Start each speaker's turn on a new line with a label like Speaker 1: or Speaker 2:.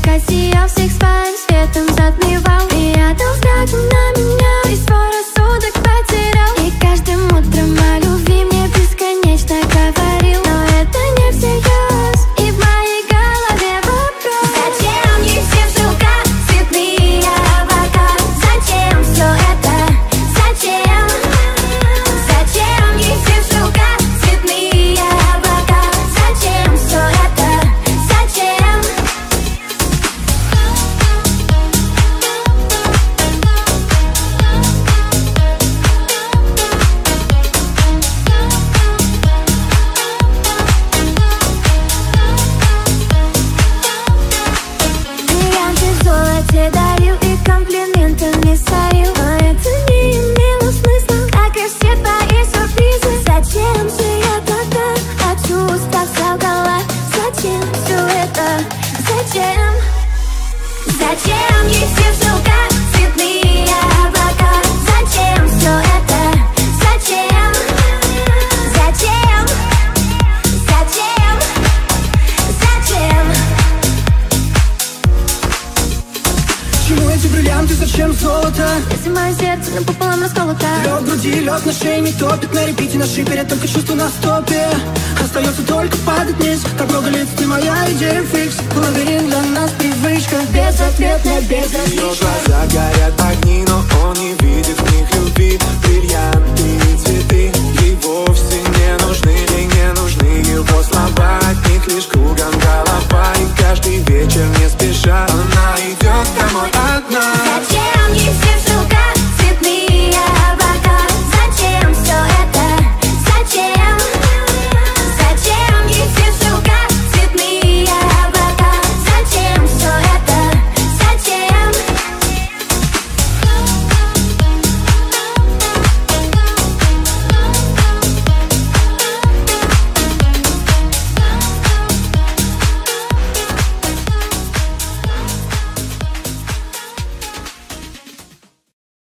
Speaker 1: ярко сиял, всех своим светом затмевал. Прятал взглядом на меня, и свой рассудок потерял. И каждым утром о любви мне бесконечно говорил. Но это не всерьез, и в моей голове вопрос: зачем ей все в шелках, цветные облака? Зачем все это? Зачем? Зачем ей все в шелках, цветные облака? Зачем все это? Зачем? Бриллианты в золоте дарил и комплиментами сорил. Но это не имело смысла, как и все твои сюрпризы. Зачем же я тогда от чувств солгала? Зачем все это? Зачем? Зачем ей все в шелках, цветные облака? Зачем все это? Зачем? Зачем? Зачем? Зачем?
Speaker 2: Чему эти бриллианты, зачем золото?
Speaker 1: Если мое сердце напополам расколото,
Speaker 2: Лед в груди, лед на шее не топит. На репите, на шипере, только чувство на стопе. Остается только падать вниз. Так много лиц, ты моя идея фикс. Лабиринт для нас привычка, безответная,
Speaker 3: Ее
Speaker 2: безразлична.
Speaker 3: глаза горят огни, но он не видит